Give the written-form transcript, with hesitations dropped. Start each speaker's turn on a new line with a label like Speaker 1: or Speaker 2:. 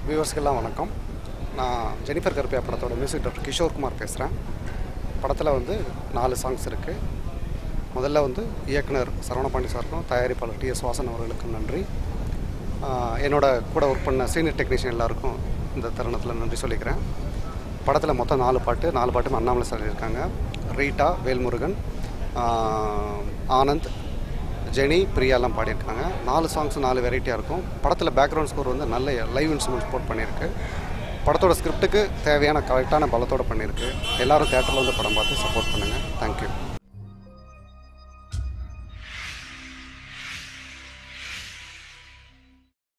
Speaker 1: வியூவர்ஸ்க்கெல்லாம் வணக்கம். நான் ஜெனிஃபர் கருப்பையா படத்தோட மியூசிக் டைரக்டர் கிஷோர் குமார் பேசுகிறேன். படத்தில் 4 சாங்ஸ் இருக்குது. முதல்ல இயக்குனர் சரவணபாண்டி சாருக்கும் தயாரிப்பாளர் டி.எஸ். வாசன் அவர்களுக்கும் நன்றி. என்னோட கூட ஒர்க் பண்ண சீனியர் டெக்னீஷியன் எல்லாருக்கும் இந்த தருணத்தில் நன்றி சொல்லிக்கிறேன். படத்தில் மொத்தம் 4 பாட்டுமே அண்ணாமலை சார் இருக்காங்க. ரீட்டா, வேல்முருகன், ஆனந்த், ஜெனி, பிரியாலாம் பாடியிருக்காங்க. 4 சாங்ஸ் 4 வெரைட்டியாக இருக்கும். படத்தில் பேக்ரவுண்ட் ஸ்கோர் நல்ல லைவ் இன்ஸ்ட்ருமெண்ட்ஸ் போட் பண்ணியிருக்கு. படத்தோட ஸ்கிரிப்டுக்கு தேவையான கரெக்டான பலத்தோடு பண்ணியிருக்கு. எல்லோரும் தேட்டரில் படம் பார்த்து சப்போர்ட் பண்ணுங்கள். தேங்க்யூ.